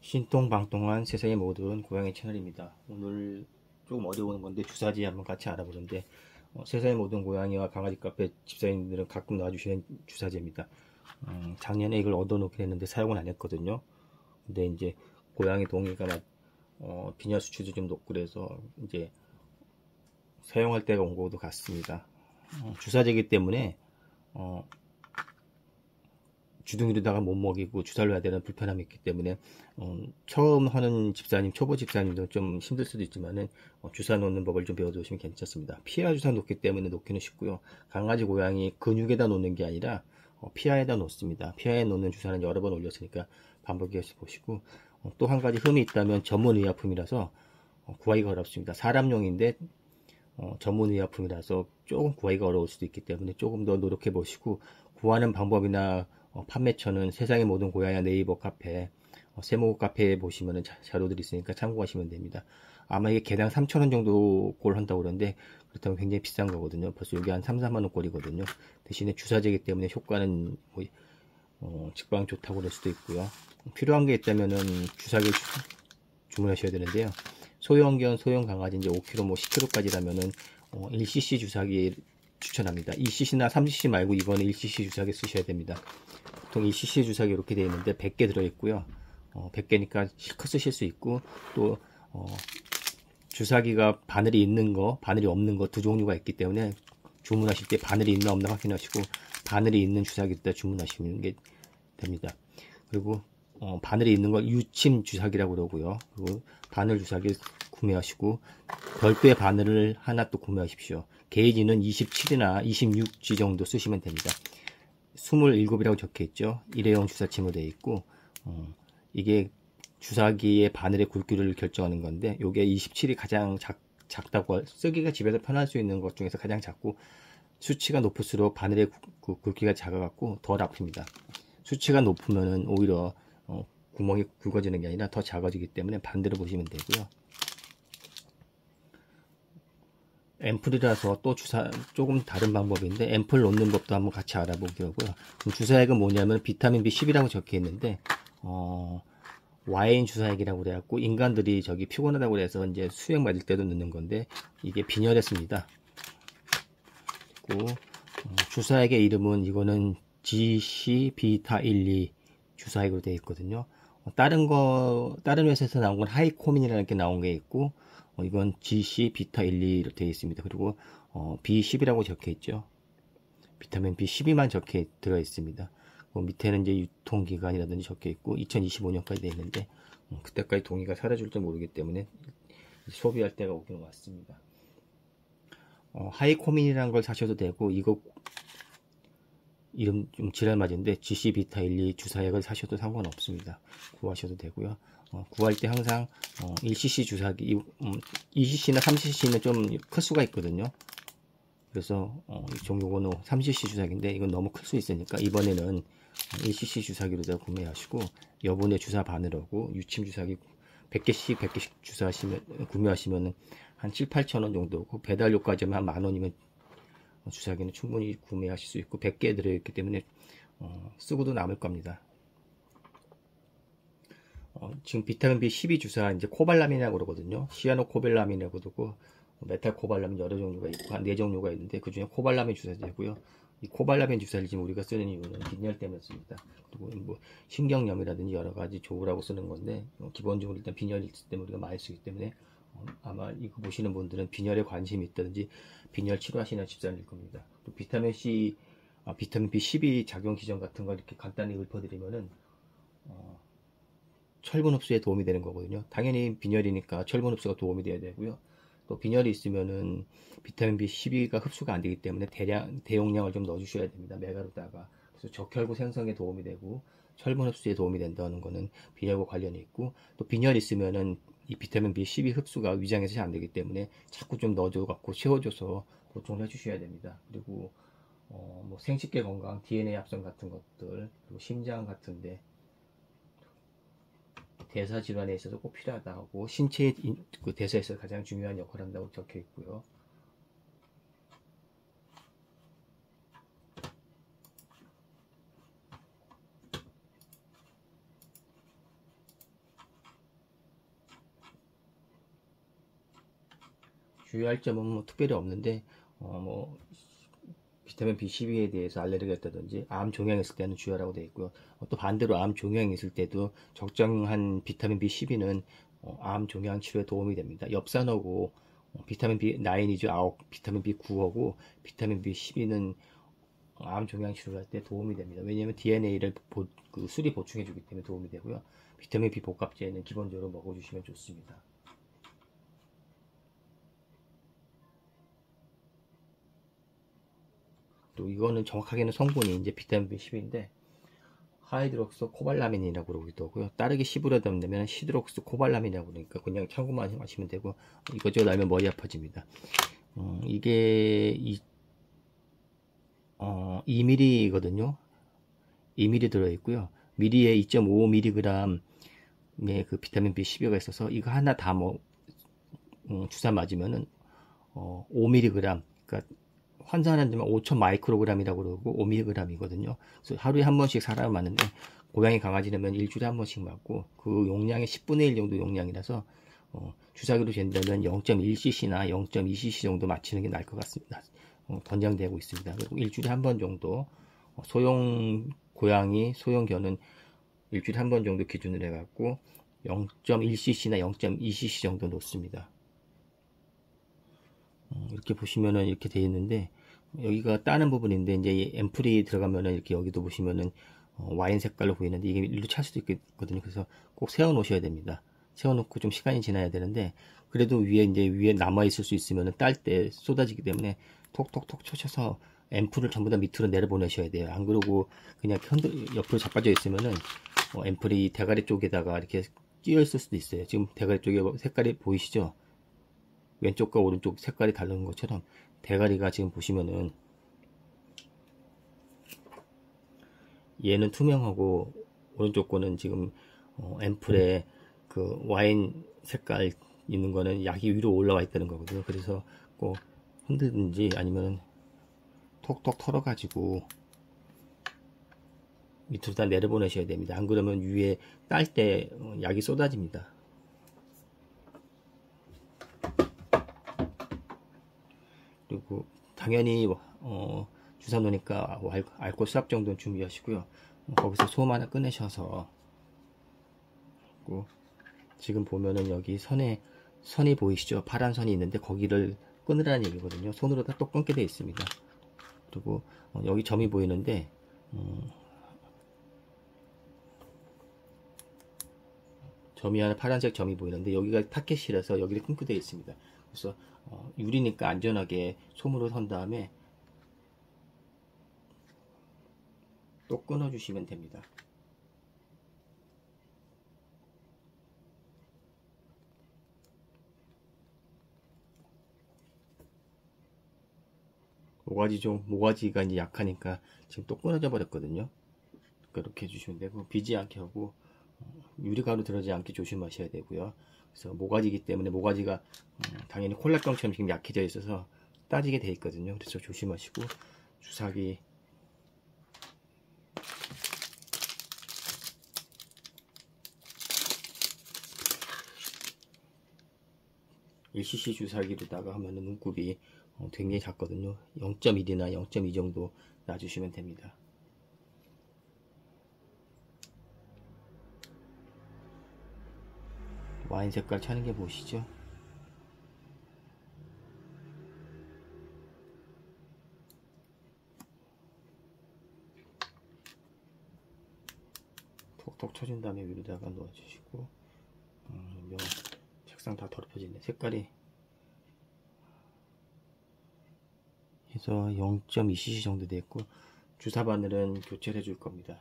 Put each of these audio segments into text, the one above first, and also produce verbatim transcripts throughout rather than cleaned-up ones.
신통방통한 세상의 모든 고양이 채널입니다. 오늘 조금 어려운 건데 주사지 한번 같이 알아보는데 어, 세상의 모든 고양이와 강아지 카페 집사님들은 가끔 놔주시는 주사제입니다. 음, 작년에 이걸 얻어놓긴 했는데 사용은 안 했거든요. 근데 이제 고양이 동의가 막 어, 빈혈 수치도 좀 높고 그래서 이제 사용할 때가 온 것도 같습니다. 어, 주사제이기 때문에 어, 주둥이로다가 못 먹이고 주사를 해야 되는 불편함이 있기 때문에 어, 처음 하는 집사님, 초보 집사님도 좀 힘들 수도 있지만은 어, 주사 놓는 법을 좀 배워두시면 괜찮습니다. 피하 주사 놓기 때문에 놓기는 쉽고요. 강아지, 고양이 근육에다 놓는 게 아니라 어, 피하에다 놓습니다. 피하에 놓는 주사는 여러 번 올렸으니까 반복해서 보시고 어, 또 한 가지 흠이 있다면 전문 의약품이라서 어, 구하기가 어렵습니다. 사람용인데 어, 전문 의약품이라서 조금 구하기가 어려울 수도 있기 때문에 조금 더 노력해 보시고 구하는 방법이나 어, 판매처는 세상의 모든 고양이 네이버 카페, 어, 세모 카페에 보시면 자료들이 있으니까 참고하시면 됩니다. 아마 이게 개당 삼천 원 정도 꼴 한다고 그러는데 그렇다면 굉장히 비싼 거거든요. 벌써 여기 한 삼, 사만 원 꼴이거든요. 대신에 주사제이기 때문에 효과는 뭐, 어, 직방 좋다고 그럴 수도 있고요. 필요한 게 있다면은 주사기 주문하셔야 되는데요. 소형견, 소형 강아지 이제 오 킬로그램, 뭐 십 킬로그램까지라면은 어, 일 씨씨 주사기 추천합니다. 이 씨씨나 삼 씨씨 말고 이거는 일 씨씨 주사기 쓰셔야 됩니다. 보통 일 씨씨 주사기 이렇게 되어 있는데 백 개 들어있고요. 어, 백 개니까 실컷 쓰실 수 있고 또 어, 주사기가 바늘이 있는 거, 바늘이 없는 거 두 종류가 있기 때문에 주문하실 때 바늘이 있나 없나 확인하시고 바늘이 있는 주사기부터 주문하시는 게 됩니다. 그리고 어, 바늘이 있는 걸 유침 주사기라고 그러고요. 그리고 바늘 주사기 구매하시고 별도의 바늘을 하나 또 구매하십시오. 게이지는 이십칠이나 이십육 지 정도 쓰시면 됩니다. 이십칠이라고 적혀 있죠. 일회용 주사침으로 되어 있고 어, 이게 주사기의 바늘의 굵기를 결정하는 건데 요게 이십칠이 가장 작, 작다고 쓰기가 집에서 편할 수 있는 것 중에서 가장 작고 수치가 높을수록 바늘의 구, 굵기가 작아갖고 덜 아픕니다. 수치가 높으면은 오히려 어, 구멍이 굵어지는 게 아니라 더 작아지기 때문에 반대로 보시면 되고요. 앰플이라서 또 주사 조금 다른 방법인데 앰플 놓는 법도 한번 같이 알아보기로고요. 주사액은 뭐냐면 비타민 비 십이라고 적혀 있는데 어, 와인 주사액이라고 그래갖고 인간들이 저기 피곤하다고 그래서 이제 수액 맞을 때도 넣는 건데 이게 빈혈했습니다. 그리고 어, 주사액의 이름은 이거는 지씨 비타 십이 주사액으로 되어 있거든요. 어, 다른 거 다른 회사에서 나온 건 하이코민이라는 게 나온 게 있고 어, 이건 지씨 비타 십이로 되어 있습니다. 그리고 어, 비 십이라고 적혀 있죠. 비타민 비 십이만 적혀 들어 있습니다. 그 밑에는 이제 유통기간이라든지 적혀 있고 이천이십오 년까지 되어 있는데 음, 그때까지 동의가 사라질지 모르기 때문에 소비할 때가 오긴 왔습니다. 어, 하이코민이라는 걸 사셔도 되고 이거 이름 좀 지랄맞은데 지씨 비타 십이 주사액을 사셔도 상관없습니다. 구하셔도 되고요. 어, 구할 때 항상 어, 일 씨씨 주사기 음, 이 씨씨나 삼 씨씨는 좀 클 수가 있거든요. 그래서 어, 요거는 삼 씨씨 주사기인데 이건 너무 클 수 있으니까 이번에는 일 씨씨 주사기로 구매하시고 여분의 주사 바늘하고 유침 주사기 백 개씩 백 개씩 주사하시면 구매하시면 한 칠, 팔천 원 정도고 배달료까지만 한 만 원이면 주사기는 충분히 구매하실 수 있고 백 개 들어있기 때문에 어, 쓰고도 남을 겁니다. 어, 지금 비타민 비 십이 주사 이제 코발람이라고 그러거든요. 시아노코발람이라고 그러고 메탈코발람인 여러 종류가 있고 한 네 종류가 있는데 그 중에 코발람인 주사제고요. 이 코발람인 주사를 지금 우리가 쓰는 이유는 빈혈 때문에 씁니다. 그리고 뭐 신경염이라든지 여러 가지 좋으라고 쓰는 건데 어, 기본적으로 일단 빈혈이 있기 때문에 우리가 많이 쓰기 때문에 어, 아마 이거 보시는 분들은 빈혈에 관심이 있다든지 빈혈 치료하시는 집사님일 겁니다. 또 비타민 C, 아, 비타민 비 십이 작용 기전 같은 거 이렇게 간단히 읊어드리면은 어, 철분 흡수에 도움이 되는 거거든요. 당연히 빈혈이니까 철분 흡수가 도움이 돼야 되고요. 또 빈혈이 있으면은 비타민 비 십이가 흡수가 안 되기 때문에 대량, 대용량을 좀 넣어주셔야 됩니다. 메가로다가. 그래서 적혈구 생성에 도움이 되고 철분 흡수에 도움이 된다는 거는 빈혈과 관련이 있고 또 빈혈이 있으면은 이 비타민 비 십이 흡수가 위장에서 잘 안 되기 때문에 자꾸 좀 넣어줘 갖고 채워줘서 보충을 해주셔야 됩니다. 그리고 어, 뭐 생식계 건강, 디엔에이 합성 같은 것들, 그리고 심장 같은데 대사 질환에 있어서 꼭 필요하다고 신체 그 대사에서 가장 중요한 역할을 한다고 적혀 있고요. 주의할 점은 뭐 특별히 없는데 어, 뭐 비타민 비 십이에 대해서 알레르기가 있다든지 암 종양이 있을 때는 주의하라고 되어 있고요. 어, 또 반대로 암 종양이 있을 때도 적정한 비타민 비 십이는 어, 암 종양 치료에 도움이 됩니다. 엽산하고 어, 비타민 비 구이죠. 아홉, 비타민 비 구하고 비타민 비 십이는 암 종양 치료할 때 도움이 됩니다. 왜냐하면 디엔에이를 보, 그 수리 보충해 주기 때문에 도움이 되고요. 비타민 B 복합제는 기본적으로 먹어주시면 좋습니다. 또 이거는 정확하게는 성분이 이제 비타민 비 십인데 하이드록스 코발라민이라고 그러기도 하고요. 따르게 씹으려 되면 시드록스 코발라민이라고 그러니까 그냥 참고만 하시면 되고, 이것저것 알면 머리 아파집니다. 어, 이게 이, 어, 이 밀리리터거든요. 이 밀리리터 들어있고요. 밀리에 이 점 오 밀리그램의 그 비타민 비 십이가 있어서 이거 하나 다 뭐 음, 주사 맞으면은 어, 오 밀리그램, 그러니까 환산하는 데면 오천 마이크로그램이라고 그러고 오 밀리그램이거든요. 그래서 하루에 한 번씩 사람을 맞는데 고양이 강아지라면 일주일에 한 번씩 맞고 그 용량의 십분의 일 정도 용량이라서 어, 주사기로 잰다면 영 점 일 씨씨나 영 점 이 씨씨 정도 맞추는 게 나을 것 같습니다. 어, 권장되고 있습니다. 그리고 일주일에 한 번 정도 어, 소형 고양이, 소형 견은 일주일에 한 번 정도 기준으로 해갖고 영 점 일 씨씨나 영 점 이 씨씨 정도 놓습니다. 어, 이렇게 보시면은 이렇게 되어 있는데 여기가 따는 부분인데 이제 앰플이 들어가면은 이렇게 여기도 보시면은 어, 와인 색깔로 보이는데 이게 일로 찰 수도 있거든요. 그래서 꼭 세워 놓으셔야 됩니다. 세워 놓고 좀 시간이 지나야 되는데 그래도 위에 이제 위에 남아 있을 수 있으면은 딸 때 쏟아지기 때문에 톡톡톡 쳐셔서 앰플을 전부 다 밑으로 내려보내셔야 돼요. 안 그러고 그냥 흔들 옆으로 자빠져 있으면은 어, 앰플이 대가리 쪽에다가 이렇게 끼어 있을 수도 있어요. 지금 대가리 쪽에 색깔이 보이시죠? 왼쪽과 오른쪽 색깔이 다른 것처럼 대가리가 지금 보시면은 얘는 투명하고 오른쪽 거는 지금 어, 앰플에 그 와인 색깔 있는 거는 약이 위로 올라와 있다는 거거든요. 그래서 꼭 흔들든지 아니면 톡톡 털어 가지고 밑으로 다 내려보내셔야 됩니다. 안 그러면 위에 딸 때 약이 쏟아집니다. 그리고 당연히 어, 주사 놓으니까 알코올 수압 정도는 준비하시고요. 거기서 솜 하나 꺼내셔서, 지금 보면은 여기 선에 선이 보이시죠? 파란 선이 있는데 거기를 끊으라는 얘기거든요. 손으로 다 또 끊게 되어 있습니다. 그리고 어, 여기 점이 보이는데 음, 점이 하나 파란색 점이 보이는데 여기가 타켓이라서 여기를 끊게 되어 있습니다. 그래서 어, 유리니까 안전하게 솜으로 선 다음에 또 끊어 주시면 됩니다. 모가지 좀 모가지가 이제 약하니까 지금 또 끊어져 버렸거든요. 그렇게 해주시면 되고, 비지 않게 하고 유리가루 들어가지 않게 조심하셔야 되고요. 그래서 모가지이기 때문에 모가지가 음, 당연히 콜라병처럼 지금 약해져 있어서 따지게 돼 있거든요. 그래서 조심하시고, 주사기 일 씨씨 주사기로다가 하면은 눈곱이 어, 굉장히 작거든요. 영 점 일이나 영 점 이 정도 놔주시면 됩니다. 와인 색깔 차는 게 보이시죠? 톡톡 쳐준 다음에 위로다가 넣어주시고, 음, 명, 색상 다 더럽혀지네. 색깔이 해서 영 점 이 씨씨 정도 됐고, 주사 바늘은 교체를 해줄 겁니다.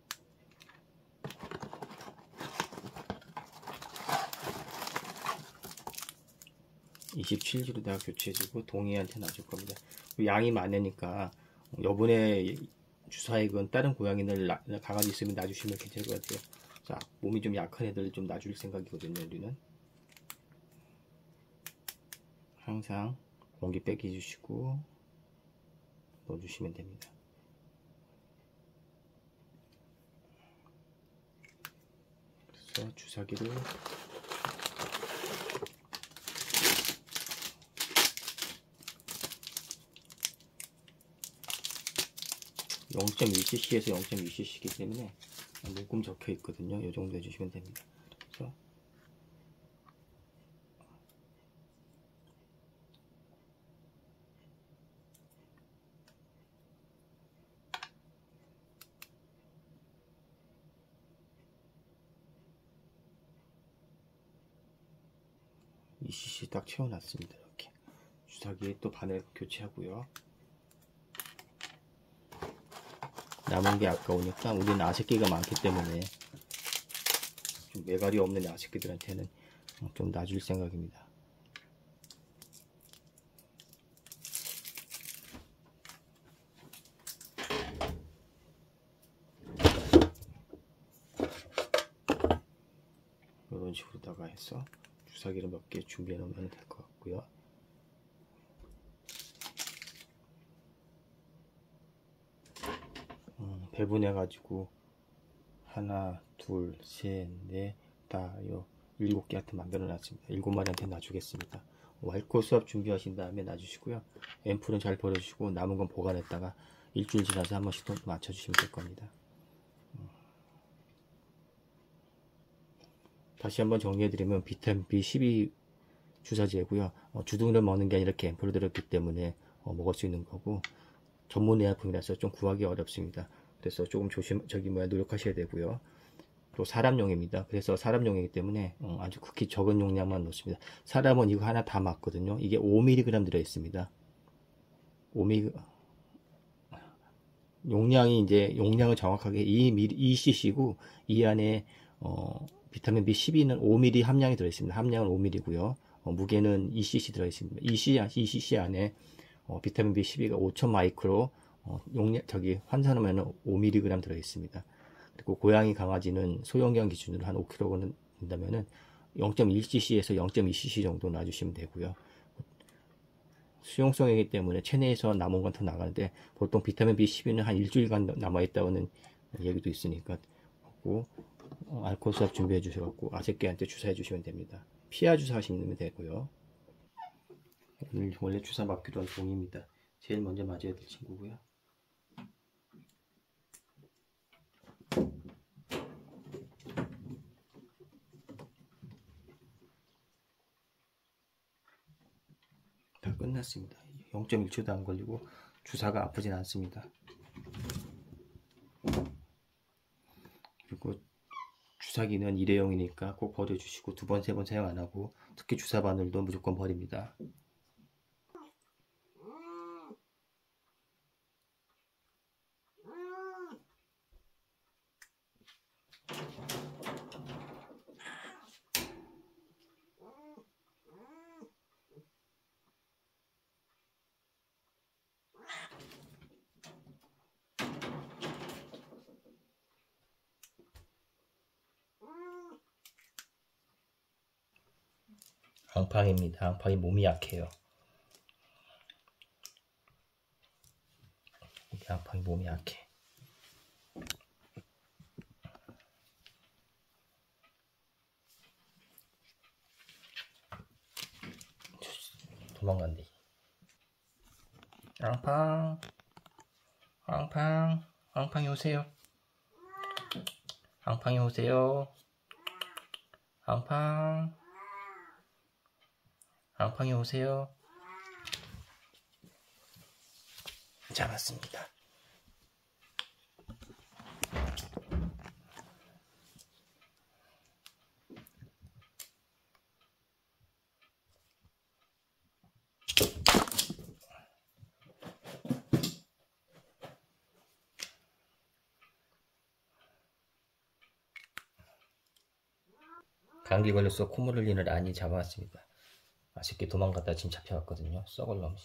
이십칠 지로다가 교체해주고 동이한테 놔줄 겁니다. 양이 많으니까 여분의 주사액은 다른 고양이들 강아지 있으면 놔주시면 괜찮을 것 같아요. 자, 몸이 좀 약한 애들 좀 놔줄 생각이거든요. 우리는 항상 공기 빼기 해주시고 넣어주시면 됩니다. 그래서 주사기를 영 점 일 씨씨에서 영 점 이 씨씨이기 때문에 물금 적혀 있거든요. 이 정도 해주시면 됩니다. 그래서 이 씨씨 딱 채워놨습니다. 이렇게 주사기 또 바늘 교체하고요. 남은 게 아까우니까 우리는 아새끼가 많기 때문에 좀 매갈이 없는 아새끼들한테는 좀 놔줄 생각입니다. 이런 식으로다가 해서 주사기를 몇 개 준비해 놓으면 될 것 같고요. 음, 배분해 가지고 하나, 둘, 셋, 넷, 다섯, 일곱 개한테 만들어 놨습니다. 일곱 마리한테 놔주겠습니다. 왈코 수압 준비하신 다음에 놔주시고요. 앰플은 잘 버려주시고 남은 건 보관했다가 일주일 지나서 한 번씩 또 맞춰주시면 될 겁니다. 다시 한번 정리해드리면 비타민 비 십이 주사제고요. 어, 주둥이를 먹는 게 아니라 이렇게 앰플을 들었기 때문에 어, 먹을 수 있는 거고 전문 의약품이라서 좀 구하기 어렵습니다. 그래서 조금 조심 저기 뭐야 노력하셔야 되고요. 또 사람용입니다. 그래서 사람용이기 때문에 어, 아주 극히 적은 용량만 넣습니다. 사람은 이거 하나 다 맞거든요. 이게 오 밀리그램 들어 있습니다. 오 밀리그램 용량이 이제 용량을 정확하게 이 씨씨고 이 안에 어, 비타민 비 십이는 오 밀리그램 함량이 들어 있습니다. 함량은 오 밀리그램이고요. 어, 무게는 이 씨씨 들어 있습니다. 이 씨씨 안에 어, 비타민 비 십이가 오천 마이크로 어, 용량 저기 환산하면 오 밀리그램 들어 있습니다. 그리고 고양이 강아지는 소형견 기준으로 한 오 킬로그램 된다면은 영 점 일 씨씨에서 영 점 이 씨씨 정도 놔주시면 되고요. 수용성이기 때문에 체내에서 남은 건 더 나가는데 보통 비타민 비 십이는 한 일주일간 남아있다는 얘기도 있으니까 하고 어, 알코올 수압 준비해 주셔갖고 아새끼한테 주사해 주시면 됩니다. 피하 주사 하시면 되고요. 오늘 원래 주사 맞기로 한 종입니다. 제일 먼저 맞아야 될 친구고요. 다 끝났습니다. 영 점 일 초도 안 걸리고 주사가 아프진 않습니다. 그리고 주사기는 일회용이니까 꼭 버려주시고 두 번, 세 번 사용 안 하고 특히 주사 바늘도 무조건 버립니다. 앙팡입니다. 앙팡이 몸이 약해요. 앙팡이 몸이 약해. 도망간대. 앙팡, 앙팡, 앙팡이 오세요. 앙팡이 오세요. 앙팡, 앙팡이 오세요. 잡았습니다. 감기 걸려서 콧물 흘리는 라니 잡아왔습니다. 아쉽게 도망갔다 지금 잡혀왔거든요. 썩을 놈.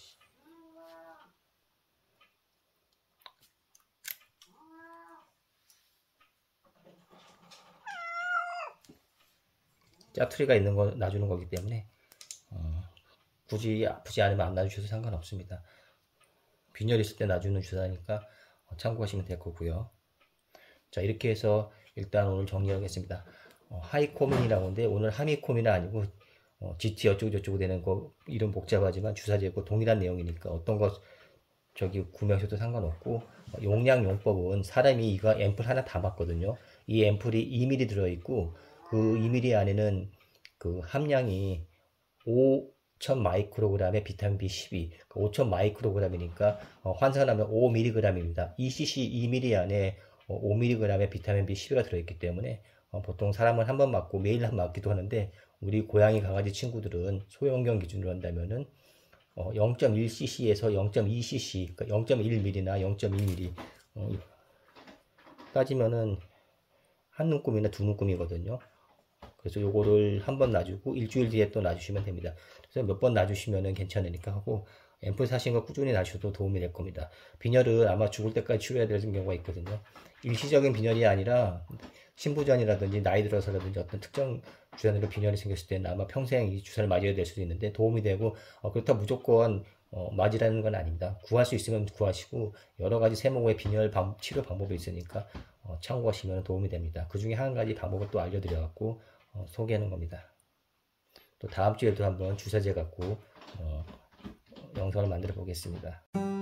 짜투리가 있는 거 놔주는 거기 때문에 어, 굳이 아프지 않으면 안 놔주셔도 상관없습니다. 빈혈 있을 때 놔주는 주사니까 어, 참고하시면 될 거고요. 자, 이렇게 해서 일단 오늘 정리하겠습니다. 어, 하이코민이라고 하는데 오늘 하미코민은 아니고 어, 지티 어쩌고 저쩌고 되는 거 이름 복잡하지만 주사제고 동일한 내용이니까 어떤 거 저기 구매하셔도 상관없고 용량 용법은 사람이 이거 앰플 하나 담았거든요. 이 앰플이 이 밀리리터 들어있고 그 이 밀리리터 안에는 그 함량이 오천 마이크로그램의 비타민 비 십이, 오천 마이크로그램이니까 어, 환산하면 오 밀리그램입니다. 이 씨씨 이 밀리리터 안에 어, 오 밀리그램의 비타민 비 십이가 들어있기 때문에 어, 보통 사람은 한 번 맞고 매일 한 번 맞기도 하는데 우리 고양이 강아지 친구들은 소형견 기준으로 한다면은 어, 영 점 일 씨씨에서 영 점 이 씨씨, 그러니까 영 점 일 밀리리터나 영 점 이 밀리리터 어, 따지면은 한 눈금이나 두 눈금이거든요. 그래서 요거를 한 번 놔주고 일주일 뒤에 또 놔주시면 됩니다. 그래서 몇 번 놔주시면은 괜찮으니까 하고 앰플 사신 거 꾸준히 놔주셔도 도움이 될 겁니다. 빈혈은 아마 죽을 때까지 치료해야 되는 경우가 있거든요. 일시적인 빈혈이 아니라 신부전이라든지 나이 들어서라든지 어떤 특정 주사으로 빈혈이 생겼을 때는 아마 평생 이 주사를 맞아야 될 수도 있는데 도움이 되고 어, 그렇다고 무조건 어, 맞으라는 건 아닙니다. 구할 수 있으면 구하시고 여러 가지 세모의 빈혈 방, 치료 방법이 있으니까 어, 참고하시면 도움이 됩니다. 그 중에 한 가지 방법을 또 알려드려갖고 어, 소개하는 겁니다. 또 다음 주에도 한번 주사제 갖고 어, 영상을 만들어 보겠습니다.